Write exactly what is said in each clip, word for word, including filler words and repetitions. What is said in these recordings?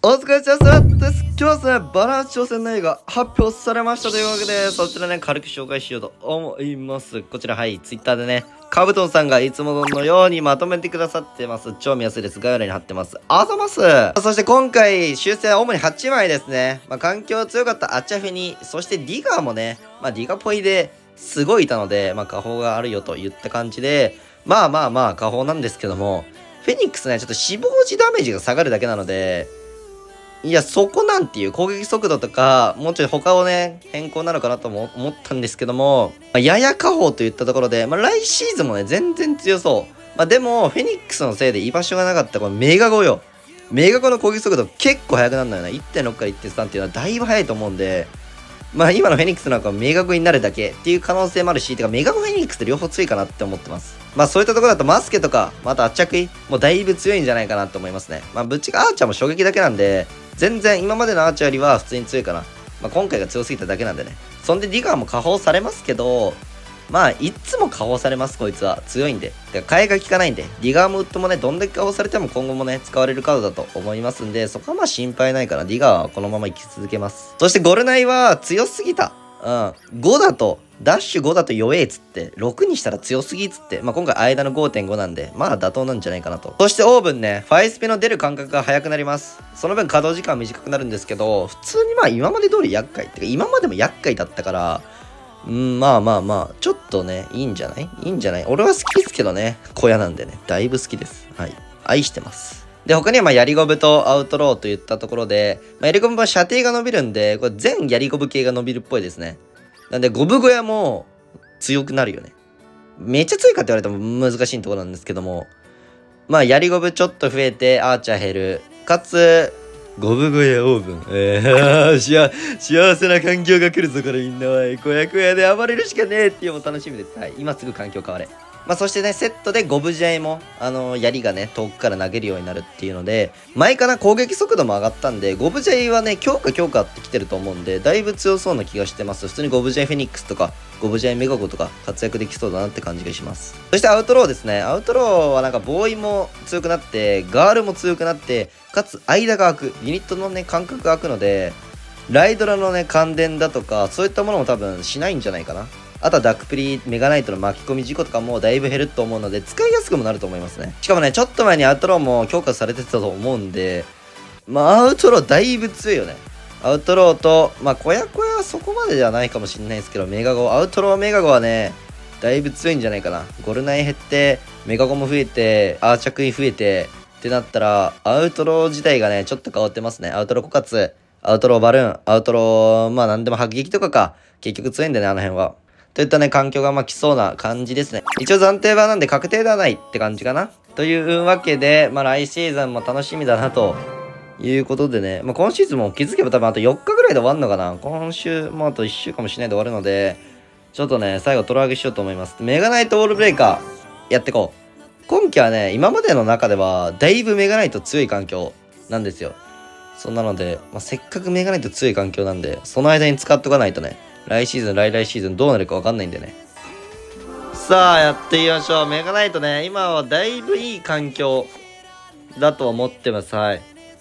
お疲れ様です。今日はですね、バランス挑戦の映画発表されましたというわけで、そちらね、軽く紹介しようと思います。こちら、はい、ツイッターでね、カブトンさんがいつものようにまとめてくださってます。超見やすいです。概要欄に貼ってます。あざます。そして今回、修正は主にはちまいですね。まあ、環境強かったアチャフェニ、そしてディガーもね、まあ、ディガポイですごいいたので、まあ、下方があるよといった感じで、まあまあまあ、下方なんですけども、フェニックスね、ちょっと死亡時ダメージが下がるだけなので、いや、そこなんていう攻撃速度とか、もうちょい他をね、変更なのかなとも思ったんですけども、まあ、やや下方といったところで、まあ、来シーズンもね、全然強そう。まあ、でも、フェニックスのせいで居場所がなかったこのメガゴよ。メガゴの攻撃速度結構速くなるのよね。いってんろく から いってんさん っていうのはだいぶ速いと思うんで、まあ今のフェニックスなんかメガゴになるだけっていう可能性もあるし、てかメガゴフェニックスって両方強いかなって思ってます。まあそういったところだとマスケとか、また圧着位もうだいぶ強いんじゃないかなと思いますね。まあぶっちゃけアーチャーも衝撃だけなんで、全然今までのアーチャーよりは普通に強いかな。まあ今回が強すぎただけなんでね。そんでディガーも下放されますけど、まあいつも下放されます、こいつは。強いんで。てか替えが効かないんで、ディガーもウッドもね、どんだけ下放されても今後もね、使われるカードだと思いますんで、そこはまあ心配ないから、ディガーはこのまま生き続けます。そしてゴルナイは強すぎた。うん。ごだと、ダッシュごだと弱えっつって、ろくにしたら強すぎっつって、まあ今回間の ごてんご なんで、まあ妥当なんじゃないかなと。そしてオーブンね、ファイスピの出る間隔が早くなります。その分稼働時間短くなるんですけど、普通にまあ今まで通り厄介。ってか今までも厄介だったから、うん、まあまあまあ、ちょっとね、いいんじゃないいいんじゃない俺は好きですけどね。小屋なんでね、だいぶ好きです。はい。愛してます。で、他にはまあ、ヤリゴブとアウトローといったところで、まあ、ヤリゴブは射程が伸びるんで、これ全ヤリゴブ系が伸びるっぽいですね。なんで、ゴブ小屋も強くなるよね。めっちゃ強いかって言われても難しいところなんですけども、まあ、ヤリゴブちょっと増えて、アーチャー減る。かつ、ゴブ小屋オーブン。えー、幸せな環境が来るぞ、これみんな。おい、小屋小屋で暴れるしかねえっていうのも楽しみです。はい。今すぐ環境変われ。まあ、そしてね、セットでゴブジャイも、あのー、槍がね、遠くから投げるようになるっていうので、前から攻撃速度も上がったんで、ゴブジャイはね、強化強化ってきてると思うんで、だいぶ強そうな気がしてます。普通にゴブジャイフェニックスとか、ゴブジャイメガゴとか活躍できそうだなって感じがします。そしてアウトローですね。アウトローはなんかボーイも強くなって、ガールも強くなって、かつ間が空く。ユニットのね、間隔が空くので、ライドラのね、感電だとか、そういったものも多分しないんじゃないかな。あとはダックプリメガナイトの巻き込み事故とかもだいぶ減ると思うので、使いやすくもなると思いますね。しかもね、ちょっと前にアウトローも強化されてたと思うんで、まあ、アウトローだいぶ強いよね。アウトローと、まあ、小屋小屋はそこまでではないかもしれないですけど、メガゴ、アウトローメガゴはね、だいぶ強いんじゃないかな。ゴルナイ減って、メガゴも増えて、アーチャクイ増えて、ってなったら、アウトロー自体がね、ちょっと変わってますね。アウトロー枯渇、アウトローバルーン、アウトロー、まあなんでも迫撃とかか。結局強いんだよね、あの辺は。といったね、環境がまあ来そうな感じですね。一応暫定版なんで確定ではないって感じかな。というわけで、まあ来シーズンも楽しみだなということでね、まあ今シーズンも気づけば多分あとよっかぐらいで終わるのかな。今週もあといっしゅうかんもしないで終わるので、ちょっとね、最後トロ上げしようと思います。メガナイトウォールブレイカーやってこう。今季はね、今までの中ではだいぶメガナイト強い環境なんですよ。そんなので、まあ、せっかくメガナイト強い環境なんで、その間に使っとかないとね、来シーズン、来来シーズンどうなるかわかんないんでね。さあ、やってみましょう。メガナイトね、今はだいぶいい環境だと思ってます。はい。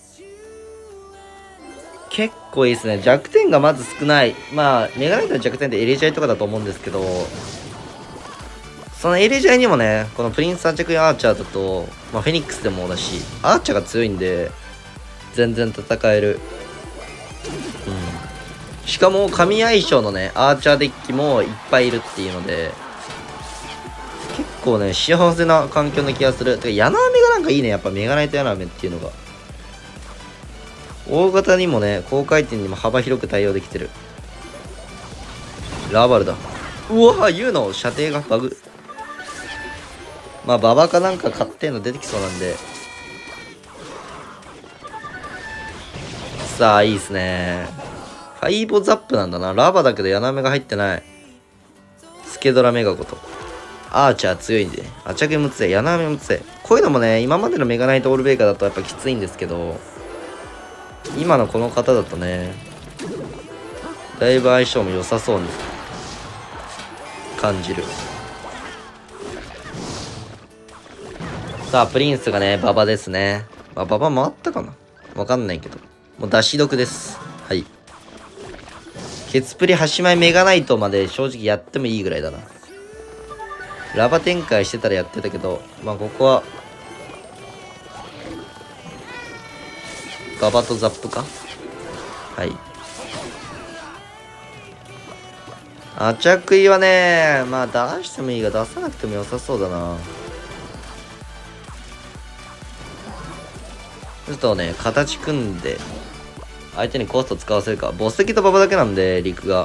結構いいですね。弱点がまず少ない。まあ、メガナイトの弱点ってエレジャイとかだと思うんですけど、そのエレジャイにもね、このプリンスアンチャクイアーチャーだと、まあ、フェニックスでもだし、アーチャーが強いんで、全然戦える。うん。しかも神相性のね、アーチャーデッキもいっぱいいるっていうので、結構ね、幸せな環境な気がする。てか、ヤナアメがなんかいいね。やっぱメガナイトヤナアメっていうのが。大型にもね、高回転にも幅広く対応できてる。ラバルだ。うわぁ、言うの射程がバグ。まあ、ババかなんか買ってんの出てきそうなんで。さあ、いいっすね。ファイボザップなんだな。ラバだけどヤナメが入ってない。スケドラメガゴと。アーチャー強いんで。アチャゲも強い。ヤナメも強い。こういうのもね、今までのメガナイトオールベイカーだとやっぱきついんですけど、今のこの方だとね、だいぶ相性も良さそうに感じる。さあ、プリンスがね、馬場ですね。まあ、馬場回ったかなわかんないけど。 もう出し得です。はい。ケツプリ端前メガナイトまで正直やってもいいぐらいだな。ラバ展開してたらやってたけど、まあここは、ガバとザップか。はい。アチャクイはね、まあ出してもいいが出さなくても良さそうだな。ちょっとね、形組んで、相手にコスト使わせるか。墓石と馬場だけなんで、陸が。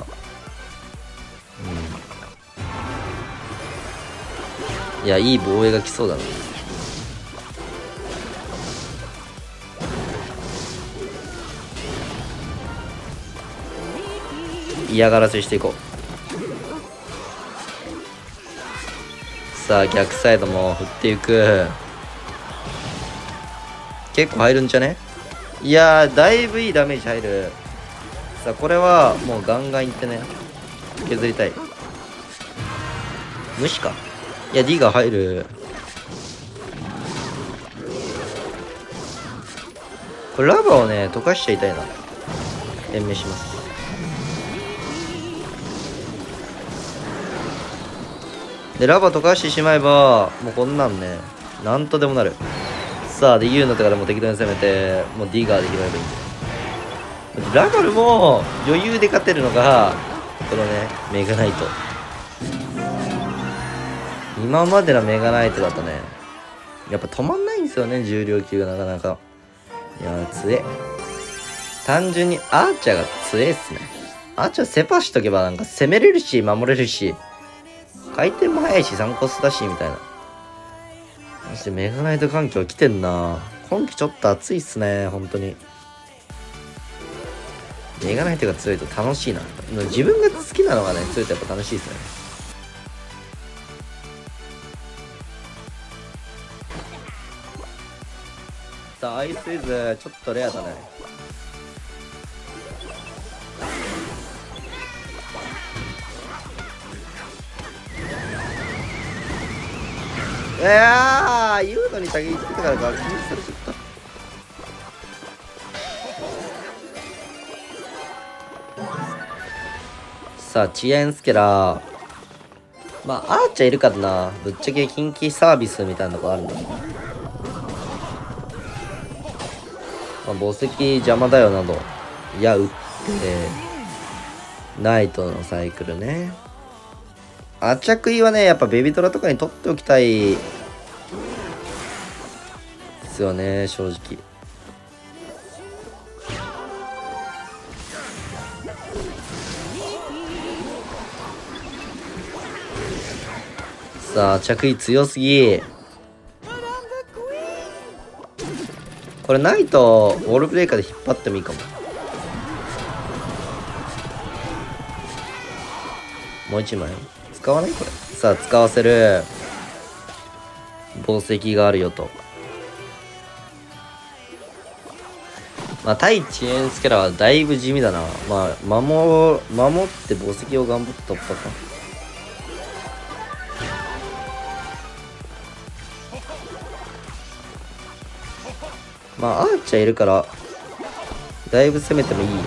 うん。いや、いい防衛が来そうだな。嫌がらせしていこう。さあ、逆サイドも振っていく。結構入るんじゃね？いやー、だいぶいいダメージ入る。さあ、これはもうガンガンいってね。削りたい。無視か。いや、D が入る。これラバーをね、溶かしちゃいたいな。延命します。で、ラバー溶かしてしまえば、もうこんなんね、なんとでもなる。さあ、で、ユーの手からも適当に攻めて、もうディガーで拾えばいいんで。ラバルも余裕で勝てるのが、このね、メガナイト。今までのメガナイトだとね、やっぱ止まんないんですよね、重量級がなかなか。いやー、強え。単純にアーチャーが強えっすね。アーチャーセパしとけばなんか攻めれるし、守れるし、回転も速いし、さんコスだし、みたいな。そしてメガナイト環境来てんな。今季ちょっと熱いっすね、本当に。メガナイトが強いと楽しいな。自分が好きなのがね、強いとやっぱ楽しいっすね。さあ、アイスイズ、ちょっとレアだね。いやー、言うのに先言ってたからか、気にされちゃった。さあ、遅延スケラー。まあ、アーチャーいるからな。ぶっちゃけ近畿サービスみたいなとこあるんだ。まあ、墓石邪魔だよなど。いや、打って、ナイトのサイクルね。アチャクイはね、やっぱベビトラとかに取っておきたいですよね、正直。さあ、着衣強すぎ。これナイト、ウォールブレイカーで引っ張ってもいいかも。もう一枚使わないこれ。さあ、使わせる。宝石があるよと。まあ、対遅延スケラはだいぶ地味だな。まあ、守、守って宝石を頑張って突破か。まあ、アーチャーいるから、だいぶ攻めてもいい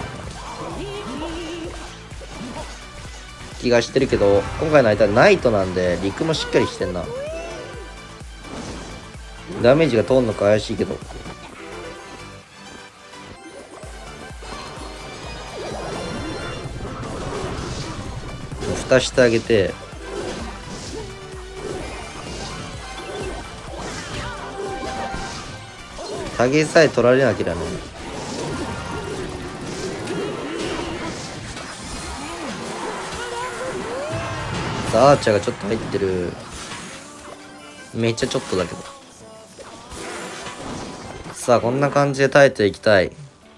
気がしてるけど、今回の相手はナイトなんで、陸もしっかりしてんな。ダメージが通んのか怪しいけど。蓋してあげて、タゲさえ取られなければね。さあ、アーチャーがちょっと入ってる。めっちゃちょっとだけど。さあ、こんな感じで耐えていきたい。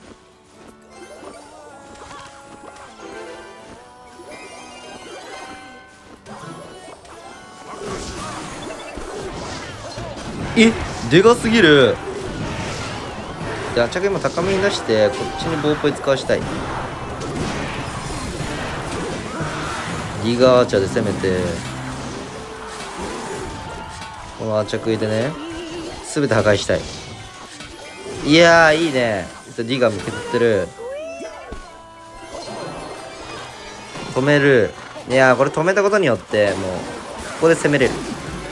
え、でかすぎる。で、アチャク今高めに出してこっちにボーポイ使わしたい。リガーアーチャーで攻めて、このアチャクでね全て破壊したい。いやー、いいね。 とディガーも削ってる。止める。いやーこれ止めたことによってもうここで攻めれる。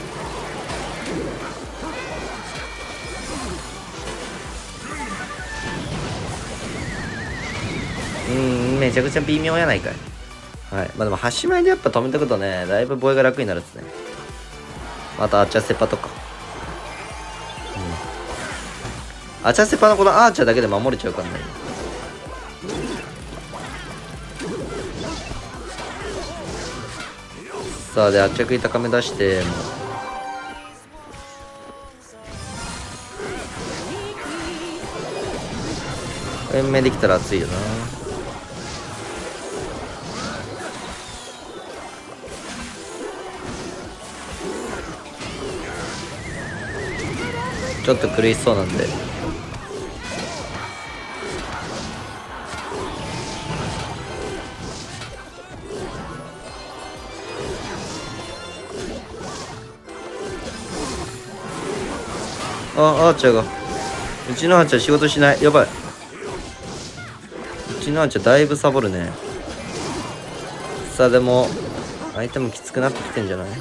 うーんめちゃくちゃ微妙やないかい。はい。まあでも端前でやっぱ止めたことね、だいぶ防衛が楽になるっすね。あとアーチャーセパとか。うん。アーチャーセパのこのアーチャーだけで守れちゃうからね。さあで、アーチャー食い高め出して、もう。延命できたら熱いよな。ちょっと苦しそうなんで。あ、アーチャーが。うちのアーチャー仕事しない。やばい。うちのアーチャーだいぶサボるね。さあでも、相手もきつくなってきてんじゃない？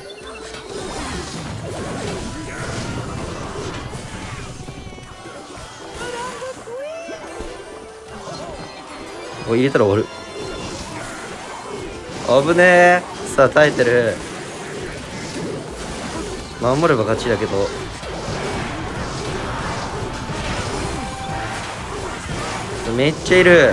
お、入れたら終わる。危ねえ。さあ耐えてる。守れば勝ちだけど。めっちゃいる。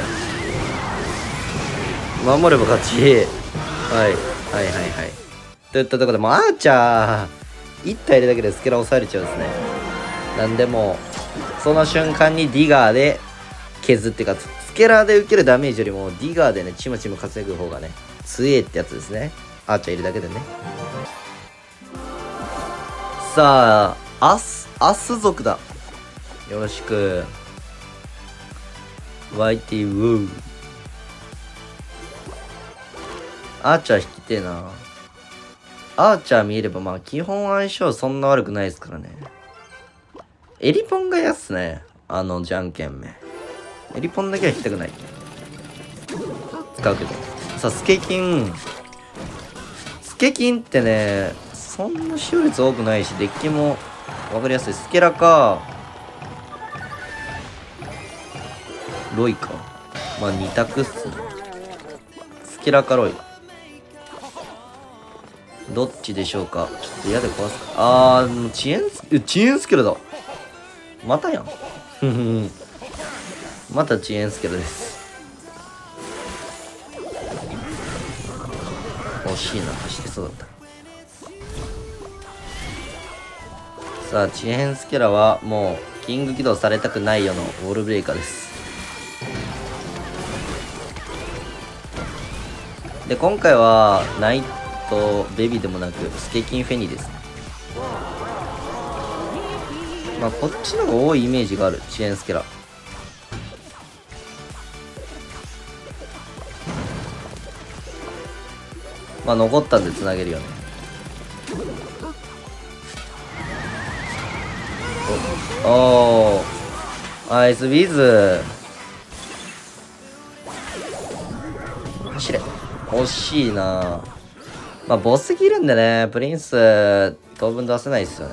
守れば勝ち。はいはいはいはいはい。といったところでもうアーチャーいち体いるだけでスケラ抑えれちゃうんですね。なんでもその瞬間にディガーで削って勝つ。スケラーで受けるダメージよりもディガーでねチムチム稼ぐ方がね強えってやつですね。アーチャーいるだけでね。さあアスアス族だ。よろしく。ワイティウーアーチャー引きてえな。アーチャー見えればまあ基本相性そんな悪くないですからね。エリポンがやっすね。あのじゃんけんめエリポンだけは引きたくない。使うけど。さあスケキンスケキンってねそんな使用率多くないしデッキも分かりやすい。スケラかロイか。まあに択っすね。スケラかロイどっちでしょうか。ちょっと嫌で壊すか。あー遅延遅延スケラだ。またやんまた遅延スケラです。惜しいな。走ってそうだった。さあ遅延スケラはもうキング起動されたくないよのウォールブレイカーです。で今回はナイトベビーでもなくスケキンフェニーですね。まあこっちの方が多いイメージがある。遅延スケラまあ残ったんでつなげるよね。おおアイスビーズ走れ。惜しいな。まあボスいるんでねプリンス当分出せないですよね。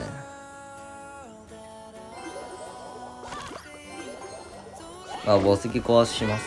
まあボス壊します。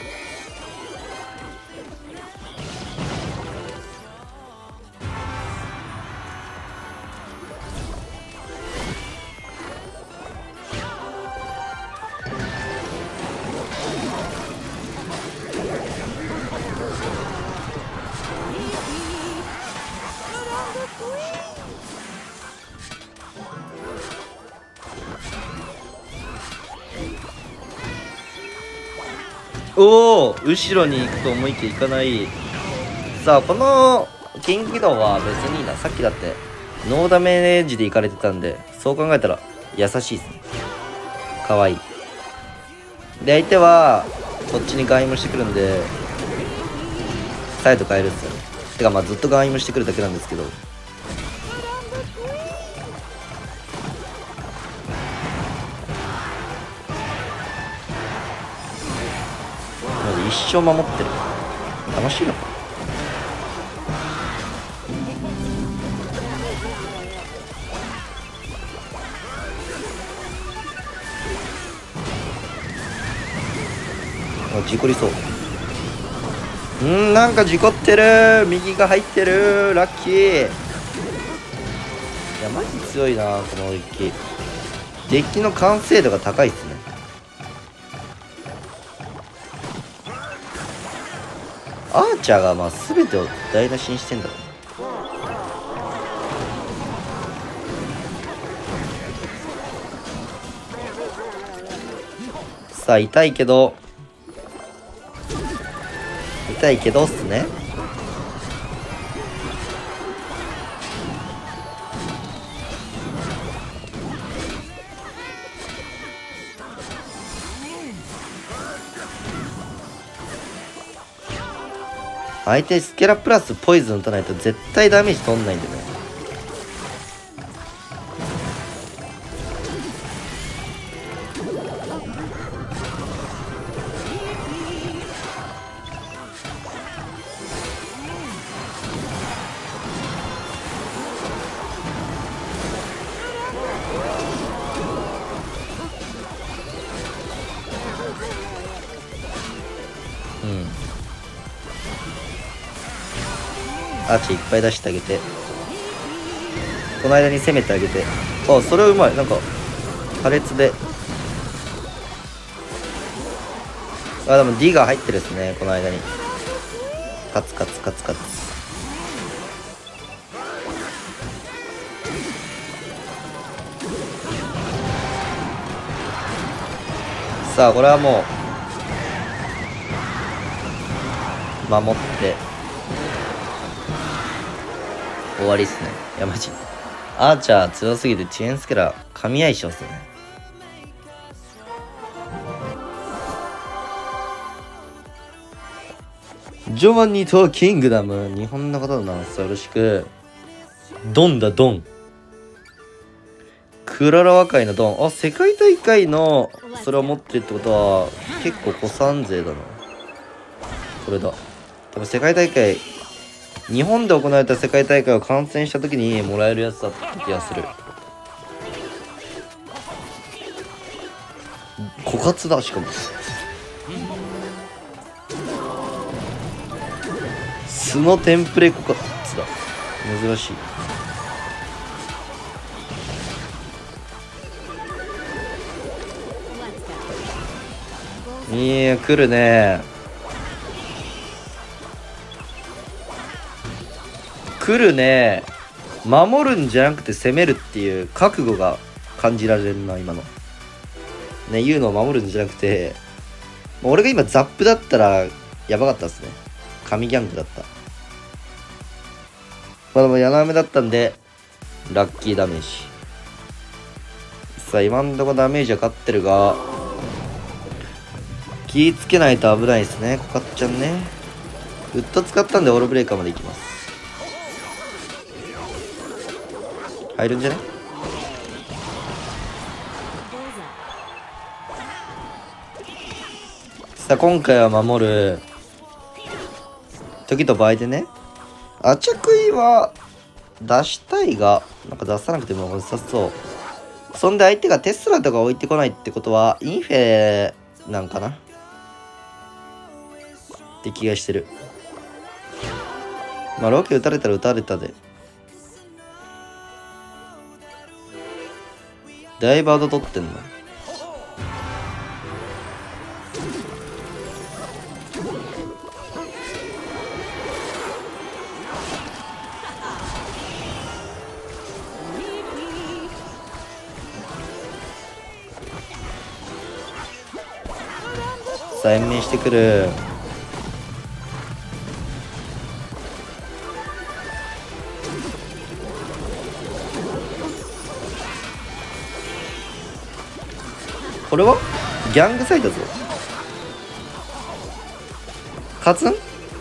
おお後ろに行くと思いきや行かない。さあこのキング起動は別にいいな。さっきだってノーダメージで行かれてたんでそう考えたら優しいですね。かわいい。で相手はこっちにガンイムしてくるんでサイド変えるっすよね。てかまあずっとガンイムしてくるだけなんですけど。 一生守ってる。楽しいのか。あ、事故りそう。うん、なんか事故ってる。右が入ってる。ラッキー。いや、マジ強いなこのデッキ。デッキの完成度が高いっすね。アーチャーがまあ全てを台無しにしてんだろう。さあ、痛いけど痛いけどっすね。相手スケラプラスポイズン打たないと絶対ダメージ取んないんだよね。うん。アーチいっぱい出してあげて、この間に攻めてあげて。あ、それはうまい。なんか破裂で、あ、でも D が入ってるですね。この間にカツカツカツカツ。さあ、これはもう守って終わりっすね。いやマジアーチャー強すぎてチェーンスケラー噛み合いしますよね。ジョバンニとキングダム、日本の方なんです。よろしく。ドンだドン。クララ和会のドン。あ、世界大会のそれを持ってるってことは結構古参勢だな。これだ。多分世界大会、日本で行われた世界大会を観戦した時にもらえるやつだった気がする。枯渇だ。しかも素のテンプレ枯渇だ。珍しい。いや、来るね。来るね。守るんじゃなくて攻めるっていう覚悟が感じられるな、今の。ね、言うのを守るんじゃなくて、俺が今ザップだったらやばかったっすね。神ギャングだった。まあでも柳雨だったんで、ラッキーダメージ。さあ、今んとこダメージは勝ってるが、気ぃつけないと危ないですね、コカッちゃんね。ウッド使ったんでオールブレーカーまで行きます。入るんじゃね。さあ、今回は守る時と場合でね、アチャクイは出したいが、なんか出さなくても良さそう。そんで相手がテスラとか置いてこないってことはインフェなんかなって気がしてる。まあロケ打たれたら打たれたで。ダイバード取ってんの。さあ延命してくる。これはギャングサイだぞ。勝つん。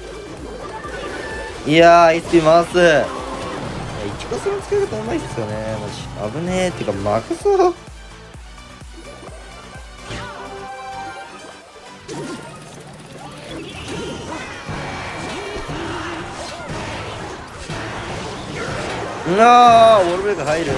いやー エスピー 回す。いや一コスの使い方うまいっすよね。マジ危ねえ。ってか負けそう。 うわー、ウォールブレイク入る。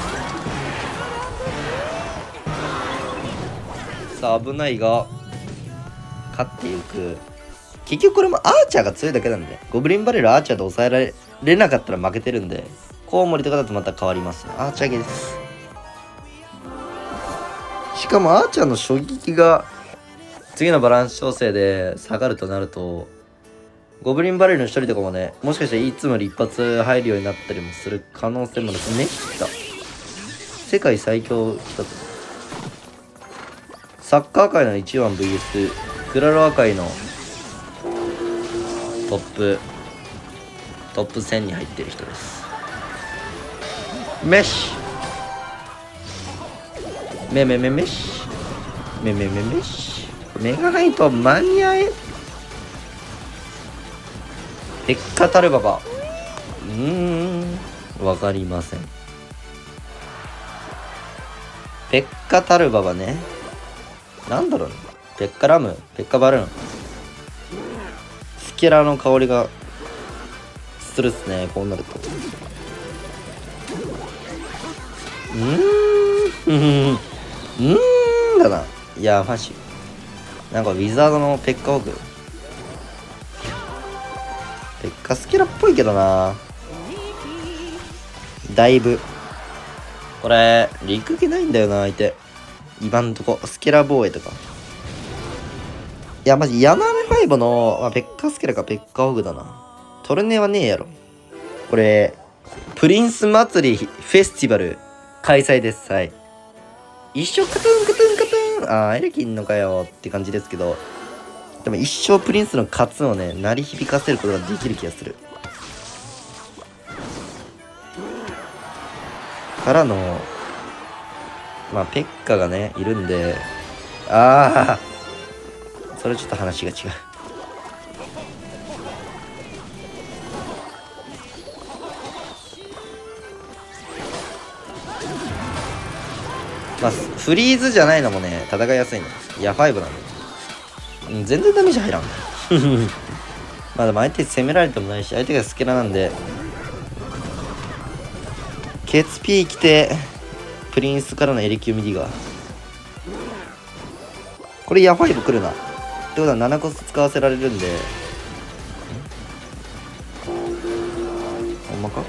さあ、危ないが、勝っていく。結局これもアーチャーが強いだけなんで、ゴブリンバレルアーチャーで抑えられれなかったら負けてるんで、コウモリとかだとまた変わりますね。アーチャーゲーです。しかもアーチャーの衝撃が、次のバランス調整で下がるとなると、ゴブリンバレルの一人とかもね、もしかしていつもより一発入るようになったりもする可能性もですね。来た。世界最強来たぞ。サッカー界のいちばん ブイエス クラロワ界のトップトップせんに入ってる人です。メッシメメメメッシメメメメッシメガハイト間に合え。ペッカタルババ、うーん、わかりません。ペッカタルババね、なんだろうね。ペッカラム、ペッカバルーン、スケラの香りがするっすね、こうなると。うーんうーんだな。いやマジなんかウィザードのペッカオグ、ペッカスケラっぽいけどな、だいぶ。これ陸気ないんだよな相手、今んとこ。スケラ防衛とか、いやマジヤナメファイブの、まあ、ペッカスケラかペッカオグだな。トルネはねえやろ。これプリンス祭りフェスティバル開催です。はい、一生カトゥンカトゥンカトゥン、あーエレキンのかよって感じですけど、でも一生プリンスのカツをね鳴り響かせることができる気がする。からのまあペッカがねいるんで、ああそれちょっと話が違う。まあフリーズじゃないのもね戦いやすいの。いやファイブなんで、うん、全然ダメージ入らんまあでも相手攻められてもないし、相手がスケラなんで、ケツピー来てプリンスからのエレキューミディガー、これヤファイブ来るなってことはななコス使わせられるんで、ほんまか。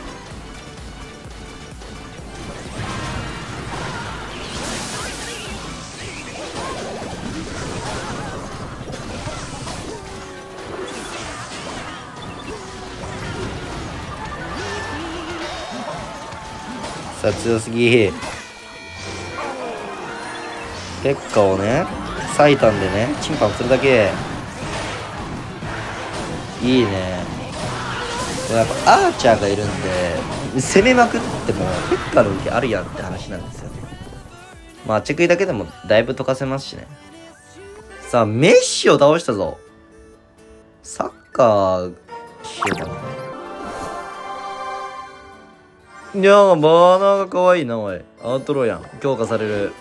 さあ強すぎ。ペッカをね割いたんでねチンパンするだけいいね。やっぱアーチャーがいるんで攻めまくってもペッカの受けあるやんって話なんですよね。まあチェクイだけでもだいぶ溶かせますしね。さあメッシを倒したぞ。サッカーしようかな。いやーバーナーが可愛いな。おいアウトローやん、強化される。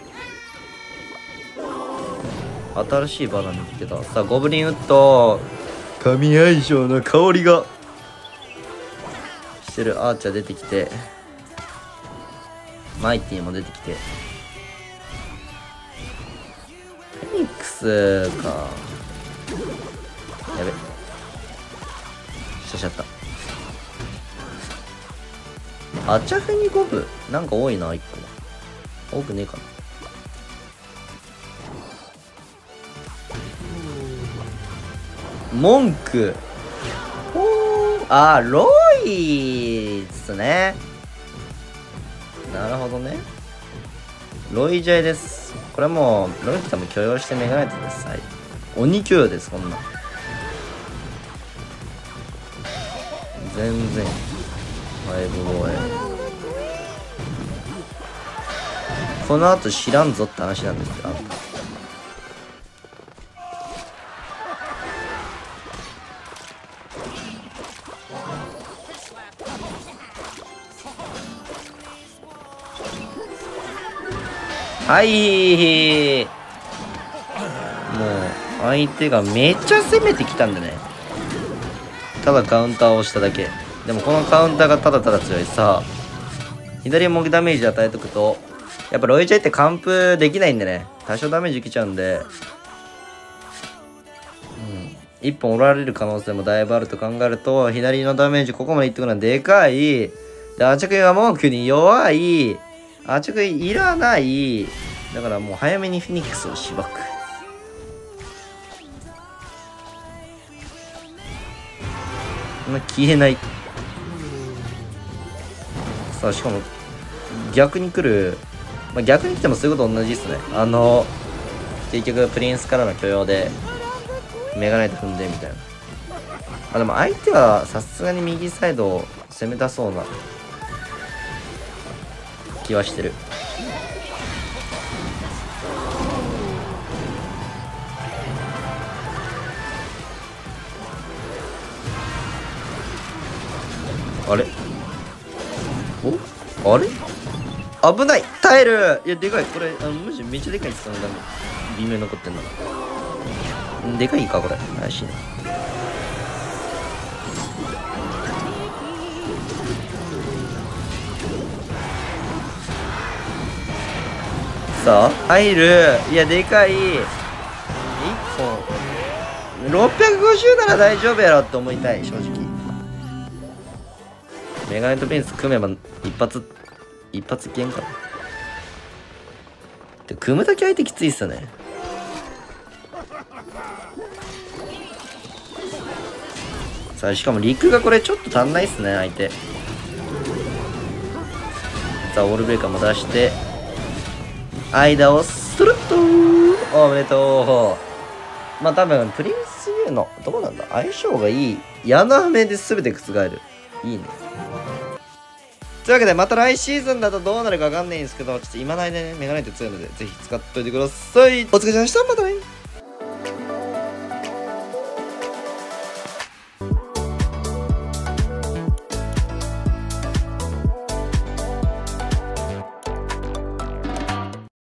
新しいバナナ見つけた。さあゴブリンウッド、神相性の香りがしてる。アーチャー出てきて、マイティも出てきて、フェニックスか。やべしゃしゃった。アチャフェニゴブなんか多いな。いっこ多くねえかな。文句おー、あーロイっすね。なるほどね、ロイジャイです。これはもうロイキさんも許容してメガネてください。鬼許容です。こんな全然ファイブ防衛、この後知らんぞって話なんですよ。はいもう相手がめっちゃ攻めてきたんだね。ただカウンターをしただけでもこのカウンターがただただ強いさ。左もダメージ与えとくと、やっぱロイチャイって完封できないんでね、多少ダメージ受けちゃうんで、うん、いっぽん折られる可能性もだいぶあると考えると、左のダメージここまでいってくるのはでかい。で、アチャクイは文句に弱い。アチャクイいらない。だからもう早めにフェニックスをしばく。そんな消えない。さあ、しかも逆に来る。まあ、逆に来てもそういうこと同じですね。あの、結局プリンスからの許容でメガナイト踏んでみたいな。あ、でも相手はさすがに右サイドを攻めたそうな気はしてる。あれおあれ危ない、耐える。いや、でかい。これ、あの、むしろめっちゃでかいっすよね。微妙に残ってんのが。でかいか、これ。怪しいな。さあ、入る。いや、でかい。いっぽん。ろっぴゃくごじゅうなら大丈夫やろって思いたい、正直。メガネとペンス組めば一発、一発いけんかな。で、組むだけ相手きついっすよね。さあ、しかも陸がこれちょっと足んないっすね、相手。さあ、オールブレーカーも出して、間をスルッとーおめでとう。まあ多分、プリンス U の、どうなんだ相性がいい。矢の雨で全て覆る。いいね。というわけで、また来シーズンだとどうなるかわかんないんですけど、ちょっと今の間ね、メガネって強いので、ぜひ使っといてください。お疲れ様でした。またね。